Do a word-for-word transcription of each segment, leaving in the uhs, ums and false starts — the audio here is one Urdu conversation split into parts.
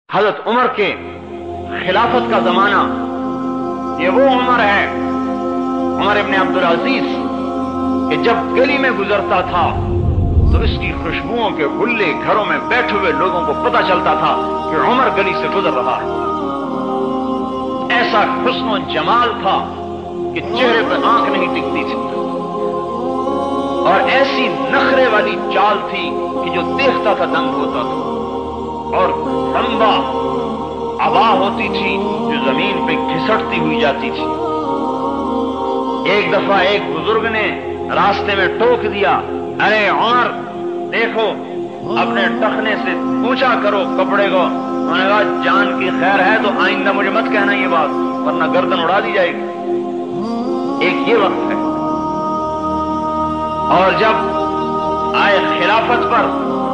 حضرت عمر کے خلافت کا زمانہ، یہ وہ عمر ہے، عمر ابن عبدل عزیز، کہ جب گلی میں گزرتا تھا تو اس کی خوشبوؤں کے گلے گھروں میں بیٹھے ہوئے لوگوں کو پتہ چلتا تھا کہ عمر گلی سے گزر رہا ہے۔ ایسا حسن و جمال تھا کہ چہرے پہ آنکھ نہیں ٹکتی تھی، اور ایسی نخرے والی چال تھی کہ جو دیکھتا تھا دنگ ہوتا تھا، اور لمبا عبا ہوتی تھی جو زمین پہ گھسٹتی ہوئی جاتی تھی۔ ایک دفعہ ایک بزرگ نے راستے میں ٹوک دیا، ارے عمر دیکھو اپنے ٹخنے سے اونچا کرو کپڑے کو۔ انہوں نے کہا جان کی خیر ہے تو آئندہ مجھے مت کہنا یہ بات، ورنہ گردن اڑا دی جائے گی۔ ایک یہ وقت ہے، اور جب آئے خلافت پر،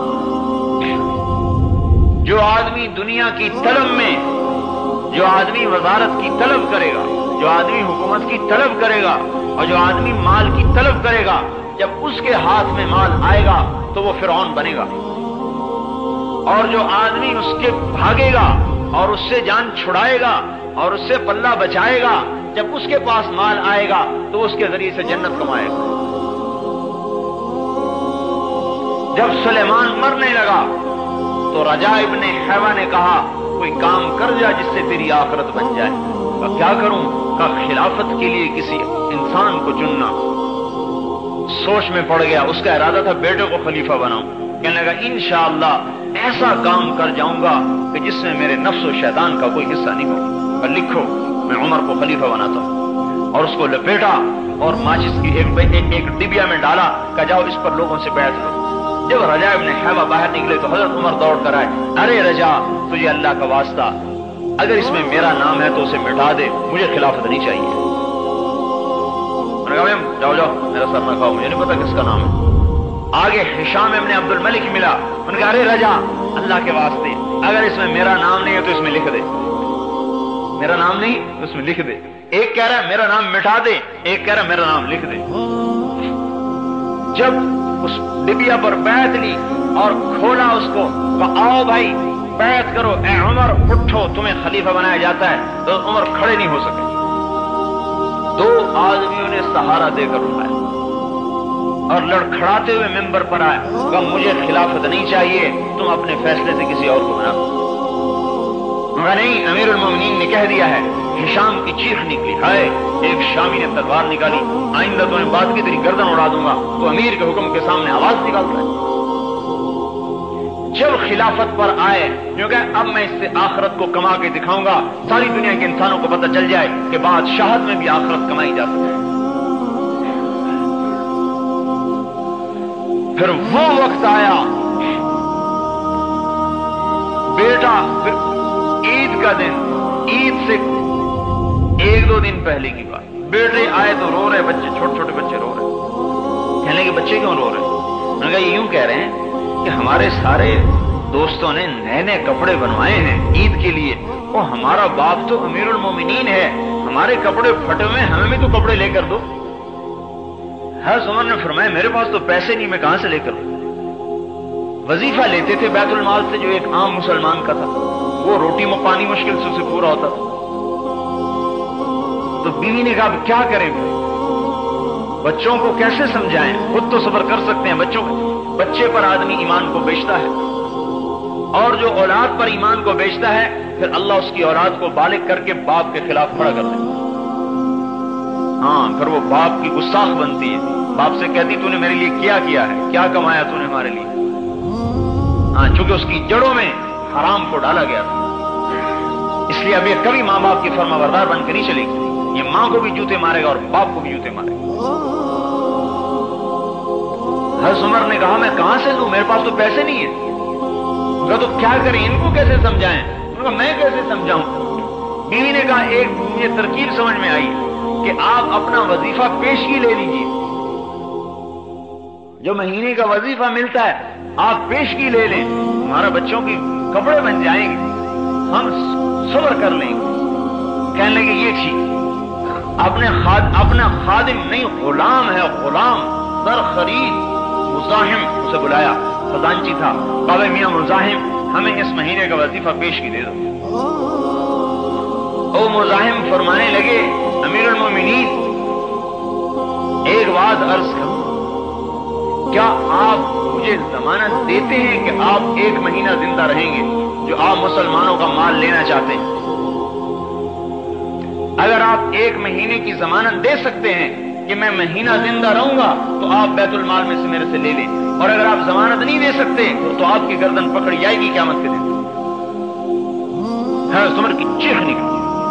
جو آدمی دنیا کی طلب میں، جو آدمی وزارت کی طلب کرے گا، جو آدمی حکومت کی طلب کرے گا، اور جو آدمی مال کی طلب کرے گا، جب اس کے ہاتھ میں مال آئے گا تو وہ فرعون بنے گا، اور جو آدمی اس کے بھاگے گا اور اس سے جان چھڑائے گا اور اس سے پلہ بچائے گا، جب اس کے پاس مال آئے گا تو اس کے ذریعے سے جنت کمائے گا۔ جب سلیمان مرنے لگا تو رجا ابن حیوہ نے کہا کوئی کام کر جا جس سے تیری آخرت بن جائے۔ کہا کیا کروں؟ کہا خلافت کے لیے کسی انسان کو چننا۔ سوچ میں پڑ گیا، اس کا ارادہ تھا بیٹے کو خلیفہ بناؤں، کہنے لگا انشاءاللہ ایسا کام کر جاؤں گا کہ جس میں میرے نفس و شیطان کا کوئی حصہ نہیں ہوگا۔ لکھو میں عمر کو خلیفہ بناتا ہوں، اور اس کو لپیٹا اور ماچس کی ایک ایک ڈبیا میں ڈالا، کہا جاؤ اس پر لوگوں سے بیعت لو۔ جب رجا ابن حیوہ باہر نکلے تو حضرت عمر دوڑ کر آئے، ارے رجا تجھے اللہ کا واسطہ، اگر اس میں میرا نام ہے تو اسے مٹا دے، مجھے خلافت نہیں چاہیے۔ انہوں نے کہا جاؤ جاؤ میرا سر نہ کھاؤ، مجھے نہیں پتا کس کا نام ہے۔ آگے ہشام ابن عبد الملک ملا، انہوں نے کہا ارے رجا اللہ کے واسطے اگر اس میں میرا نام نہیں ہے تو اس میں لکھ دے، میرا نام نہیں تو اس میں لکھ دے۔ ایک کہہ رہا ہے میرا نام مٹا دے، ایک کہہ رہا ہے میرا نام لکھ دے۔ جب اس ڈبیا پر بیعت لی اور کھولا اس کو، کہا آؤ بھائی بیعت کرو، اے عمر اٹھو تمہیں خلیفہ بنایا جاتا ہے، تو عمر کھڑے نہیں ہو سکے۔ دو آدمیوں نے سہارا دے کر اٹھایا اور لڑکھڑاتے ہوئے ممبر پر آئے، کہا مجھے خلافت نہیں چاہیے، تم اپنے فیصلے سے کسی اور کو بنا دو۔ مگر نہیں، امیر المومنین نے کہہ دیا ہے۔ ہشام کی چیخ نکلی، ہائے ایک شامی نے تلوار نکالی، آئندہ تمہیں بات کی تیری گردن اڑا دوں گا، تو امیر کے حکم کے سامنے آواز نکالتا ہے۔ جب خلافت پر آئے، کیونکہ اب میں اس سے آخرت کو کما کے دکھاؤں گا، ساری دنیا کے انسانوں کو پتہ چل جائے کہ بادشاہت میں بھی آخرت کمائی جا سکتی ہے۔ پھر وہ وقت آیا، بیٹا عید کا دن، عید سے ایک دو دن پہلے کی بات، بیٹے آئے تو رو رہے بچے، چھوٹے چھوٹے بچے رو رہے۔ کہنے کہ بچے کیوں رو رہے؟ انہوں نے کہا یہ یوں کہہ رہے ہیں کہ ہمارے سارے دوستوں نے نئے نئے کپڑے بنوائے ہیں عید کے لیے، اور ہمارا باپ تو امیر المومنین ہے، ہمارے کپڑے پھٹے ہوئے، ہمیں بھی تو کپڑے لے کر دو۔ حضرت عمر نے فرمایا میرے پاس تو پیسے نہیں، میں کہاں سے لے کر دوں؟ وظیفہ لیتے تھے بیت المال سے جو ایک عام مسلمان کا تھا، وہ روٹی میں پانی مشکل سے اسے پورا ہوتا تھا۔ تو بیوی نے کہا کیا کریں، بچوں کو کیسے سمجھائیں، خود تو صبر کر سکتے ہیں، بچوں بچے پر آدمی ایمان کو بیچتا ہے، اور جو اولاد پر ایمان کو بیچتا ہے پھر اللہ اس کی اولاد کو بالغ کر کے باپ کے خلاف کھڑا کر دیتا ہے۔ ہاں پھر وہ باپ کی گستاخ بنتی ہے، باپ سے کہتی تو نے میرے لیے کیا کیا ہے، کیا کمایا تو نے ہمارے لیے؟ ہاں چونکہ اس کی جڑوں میں حرام کو ڈالا گیا تھا، اس لیے اب یہ کبھی ماں باپ کی فرما بردار بن کے نہیں چلے گی، یہ ماں کو بھی جوتے مارے گا اور باپ کو بھی جوتے مارے گا۔ حضرت عمر نے کہا میں کہاں سے دوں، میرے پاس تو پیسے نہیں ہیں۔ کہا تو کیا کریں، ان کو کیسے سمجھائیں؟ کہا میں کیسے سمجھاؤں؟ بیوی نے کہا ایک مجھے ترکیب سمجھ میں آئی کہ آپ اپنا وظیفہ پیشگی لے لیجیے، جو مہینے کا وظیفہ ملتا ہے آپ پیشگی لے لیں، ہمارا بچوں کی کپڑے بن جائیں گے، ہم صبر کر لیں گے۔ کہنے لگے یہ ٹھیک، اپنے خاد اپنا خادم نہیں غلام ہے، غلام در خرید مزاحم اسے بلایا، خزانچی تھا، کہا میاں مزاحم ہمیں اس مہینے کا وظیفہ پیش کی دے دو۔ او مزاحم فرمانے لگے امیر المومنین ایک بات عرض کروں، کیا آپ مجھے ضمانت دیتے ہیں کہ آپ ایک مہینہ زندہ رہیں گے جو آپ مسلمانوں کا مال لینا چاہتے ہیں؟ اگر آپ ایک مہینے کی ضمانت دے سکتے ہیں کہ میں مہینہ زندہ رہوں گا تو آپ بیت المال میں سے میرے سے لے لیں، اور اگر آپ ضمانت نہیں دے سکتے تو آپ کی گردن پکڑی جائے گی قیامت کے دن۔ حضرت عمر کی چیخ نکلی،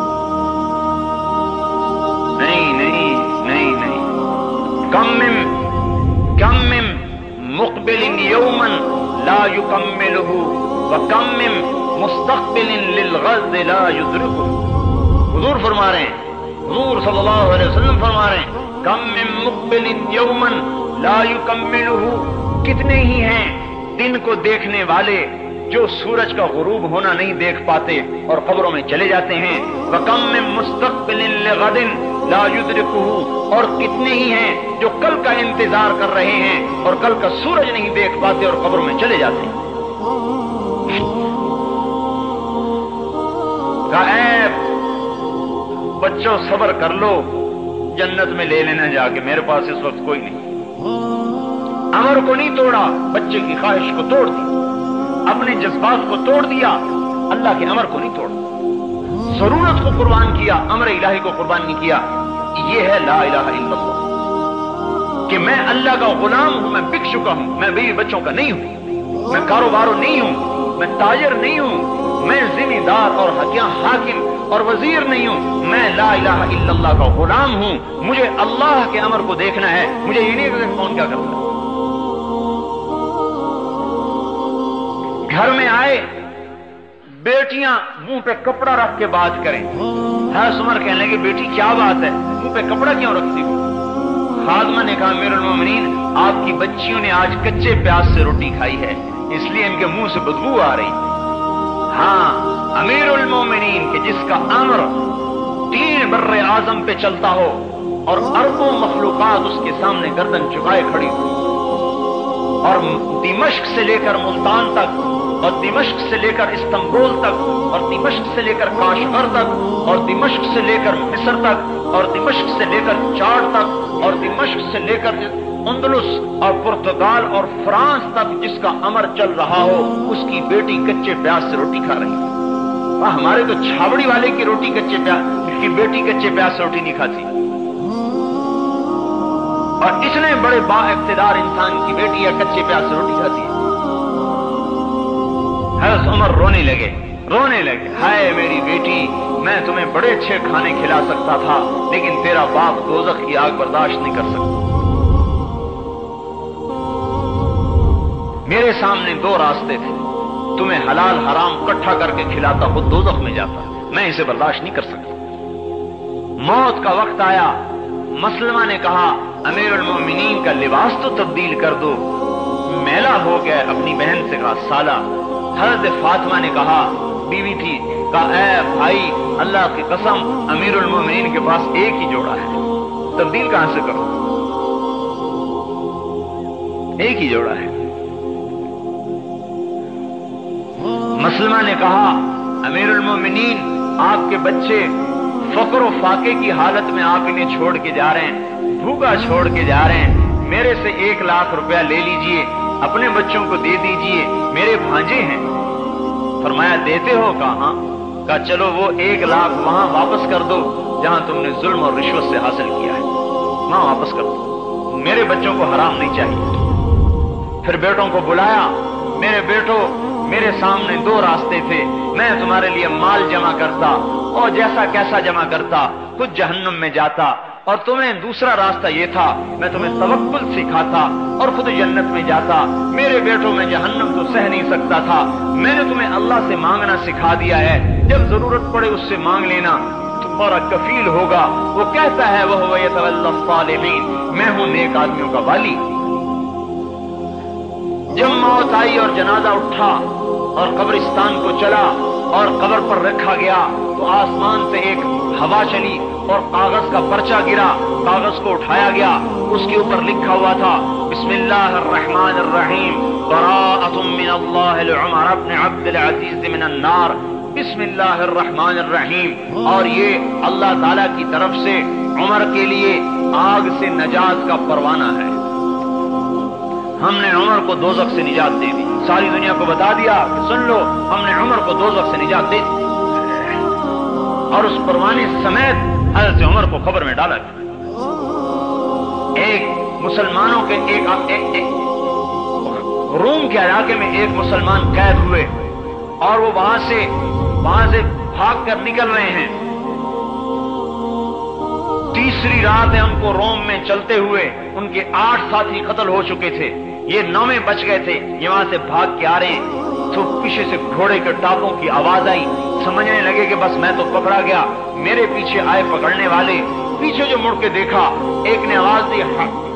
نہیں نہیں نہیں نہیں، کم من کم من مقبل یوما لا یکملہ وکم من مستقبل للغد لا یدرکہ۔ حضور فرما رہے ہیں، حضور صلی اللہ علیہ وسلم فرما رہے ہیں، کم من مقبل یوما لا یکملہ، کتنے ہی ہیں دن کو دیکھنے والے جو سورج کا غروب ہونا نہیں دیکھ پاتے اور قبروں میں چلے جاتے ہیں، وَكَمْ مِن مُسْتَقْبِلٍ لِغَدٍ لَا يُدْرِكُهُ، اور کتنے ہی ہیں جو کل کا انتظار کر رہے ہیں اور کل کا سورج نہیں دیکھ پاتے اور قبروں میں چلے جاتے ہیں۔ کہا اے بچوں صبر کر لو، جنت میں لے لینا جا کے، میرے پاس اس وقت کوئی نہیں۔ امر کو نہیں توڑا، بچے کی خواہش کو توڑ دی، اپنے جذبات کو توڑ دیا، اللہ کے امر کو نہیں توڑا، ضرورت کو قربان کیا، امر الہی کو قربان نہیں کیا۔ یہ ہے لا الہ الا اللہ، کہ میں اللہ کا غلام ہوں، میں بک چکا ہوں، میں بیوی بچوں کا نہیں ہوں، میں کاروباروں نہیں ہوں، میں تاجر نہیں ہوں، میں ذمہ دار اور حکیم حاکم اور وزیر نہیں ہوں، میں لا الہ الا اللہ کا غلام ہوں، مجھے اللہ کے امر کو دیکھنا ہے، مجھے یہ نہیں کہ کون کیا کرتا ہے۔ گھر میں آئے، بیٹیاں منہ پہ کپڑا رکھ کے بات کریں، حضرت عمر کہنے لگے بیٹی کیا بات ہے، منہ پہ کپڑا کیوں رکھتی ہو؟ خادمہ نے کہا امیر المومنین آپ کی بچیوں نے آج کچے پیاز سے روٹی کھائی ہے، اس لیے ان کے منہ سے بدبو آ رہی۔ ہاں امیر المومنین کہ جس کا امر تین بر اعظم پہ چلتا ہو اور اربوں مخلوقات اس کے سامنے گردن جھکائے کھڑی ہو، اور دمشق سے لے کر ملتان تک، اور دمشق سے لے کر استنبول تک، اور دمشق سے لے کر کاشغر تک، اور دمشق سے لے کر مصر تک، اور دمشق سے لے کر چاڑ تک، اور دمشق سے لے کر اندلس اور پرتگال اور فرانس تک جس کا امر چل رہا ہو، اس کی بیٹی کچے پیاز سے روٹی کھا رہی ہے۔ ہمارے تو چھاوڑی والے کی روٹی کچے پیاز، اس کی بیٹی کچے پیاز سے روٹی نہیں کھاتی، اور اتنے بڑے با اقتدار انسان کی بیٹی یا کچے پیاز سے روٹی کھاتی ہے۔ حضرت عمر رونے لگے رونے لگے ہائے میری بیٹی، میں تمہیں بڑے اچھے کھانے کھلا سکتا تھا لیکن تیرا باپ دوزخ کی آگ برداشت نہیں کر سکتا۔ میرے سامنے دو راستے تھے، تمہیں حلال حرام اکٹھا کر کے کھلاتا، خود دوزخ میں جاتا، میں اسے برداشت نہیں کر سکتا۔ موت کا وقت آیا، مسلمہ نے کہا امیر المومنین کا لباس تو تبدیل کر دو، میلا ہو گیا۔ اپنی بہن سے کہا سالہ، حضرت فاطمہ نے کہا بیوی تھی، کہا اے بھائی اللہ کی قسم امیر المومنین کے پاس ایک ہی جوڑا ہے، تبدیل کہاں سے کرو، ایک ہی جوڑا ہے۔ مسلمہ نے کہا امیر المومنین آپ کے بچے فقر و فاقے کی حالت میں آپ انہیں چھوڑ کے جا رہے ہیں، بھوکا چھوڑ کے جا رہے ہیں، میرے سے ایک لاکھ روپیہ لے لیجئے، اپنے بچوں کو دے دیجئے، میرے بھانجے ہیں۔ فرمایا دیتے ہو؟ کہا ہاں۔ کہا چلو وہ ایک لاکھ وہاں واپس کر دو جہاں تم نے ظلم اور رشوت سے حاصل کیا ہے، وہاں واپس کر دو، میرے بچوں کو حرام نہیں چاہیے۔ پھر بیٹوں کو بلایا، میرے بیٹو میرے سامنے دو راستے تھے، میں تمہارے لیے مال جمع کرتا اور جیسا کیسا جمع کرتا، خود جہنم میں جاتا، اور تمہیں دوسرا راستہ یہ تھا میں تمہیں توکل سکھاتا اور خود جنت میں جاتا۔ میرے بیٹوں میں جہنم تو سہ نہیں سکتا تھا، میں نے تمہیں اللہ سے مانگنا سکھا دیا ہے، جب ضرورت پڑے اس سے مانگ لینا، تمہارا کفیل ہوگا۔ وہ کہتا ہے وَهُوَ يَتَوَلَّى الصَّالِحِينَ، میں ہوں نیک آدمیوں کا والی۔ جب موت آئی اور جنازہ اٹھا اور قبرستان کو چلا اور قبر پر رکھا گیا تو آسمان سے ایک ہوا چلی اور کاغذ کا پرچہ گرا، کاغذ کو اٹھایا گیا، اس کے اوپر لکھا ہوا تھا بسم اللہ الرحمن الرحیم براءۃ من اللہ لعمر بن عبد عبد العزیز من النار بسم اللہ الرحمن الرحیم، اور یہ اللہ تعالی کی طرف سے عمر کے لیے آگ سے نجات کا پروانہ ہے۔ ہم نے عمر کو دوزخ سے نجات دے دی، ساری دنیا کو بتا دیا کہ سن لو ہم نے عمر کو دوزخ سے نجات دے دی، اور اس پروانے سمیت حضرت عمر کو قبر میں ڈالا گیا۔ ایک مسلمانوں کے ایک, ایک, ایک روم کے علاقے میں ایک مسلمان قید ہوئے اور وہ وہاں سے وہاں سے بھاگ کر نکل رہے ہیں۔ تیسری رات ہے ان کو روم میں چلتے ہوئے، ان کے آٹھ ساتھی قتل ہو چکے تھے، یہ نویں بچ گئے تھے، یہ وہاں سے بھاگ کے آ رہے ہیں تو پیچھے سے گھوڑے کے ٹاپوں کی آواز آئی، سمجھنے لگے کہ بس میں تو پکڑا گیا۔ میرے پیچھے آئے پکڑنے والے، پیچھے جو مڑ کے دیکھا ایک نے آواز دی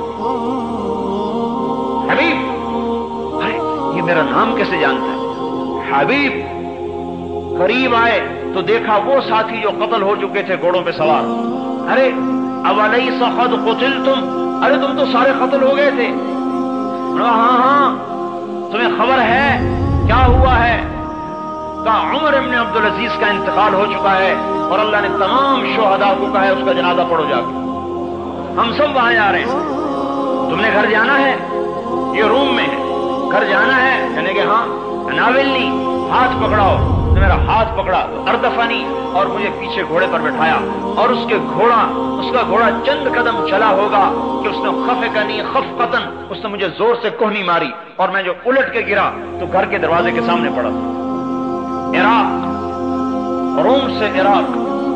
حبیب، ارے یہ میرا نام کیسے جانتا ہے حبیب؟ قریب آئے تو دیکھا وہ ساتھی جو قتل ہو چکے تھے گھوڑوں پہ سوار۔ ارے اولیس قد قتلتم، ارے تم تو سارے قتل ہو گئے تھے۔ ہاں ہاں تمہیں خبر ہے کیا ہوا ہے؟ کہا عمر ابن عبد العزیز کا انتقال ہو چکا ہے اور اللہ نے تمام شہداء کو کہا ہے اس کا جنازہ پڑھو جا کے، ہم سب وہاں جا رہے ہیں، تم نے گھر جانا ہے، یہ روم میں ہے، گھر جانا ہے؟ کہنے کہ ہاں۔ ناولنی، ہاتھ پکڑاؤ، تو میرا ہاتھ پکڑا تو اردفنی، اور مجھے پیچھے گھوڑے پر بٹھایا، اور اس کے گھوڑا اس کا گھوڑا چند قدم چلا ہوگا کہ اس نے خفقنی خفقتن، اس نے مجھے زور سے کوہنی ماری اور میں جو الٹ کے گرا تو گھر کے دروازے کے سامنے پڑا۔ عراق، روم سے عراق،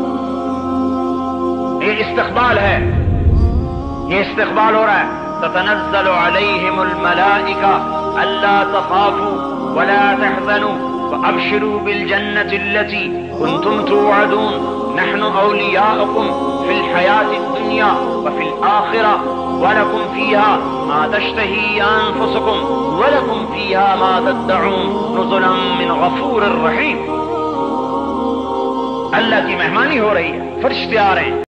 یہ استقبال ہے، یہ استقبال ہو رہا ہے۔ تتنزل علیہم الملائکہ الا تخافوا ولا تحزنوا وابشروا بالجنة التي كنتم توعدون نحن اولیاؤکم فی الحیاة الدنیا وفی الآخرہ ولکم فیہا ما تشتہی انفسکم ولکم فیہا ما تدعون نزلا من غفور الرحیم۔ اللہ کی مہمانی ہو رہی ہے، فرشتے آ رہے ہیں۔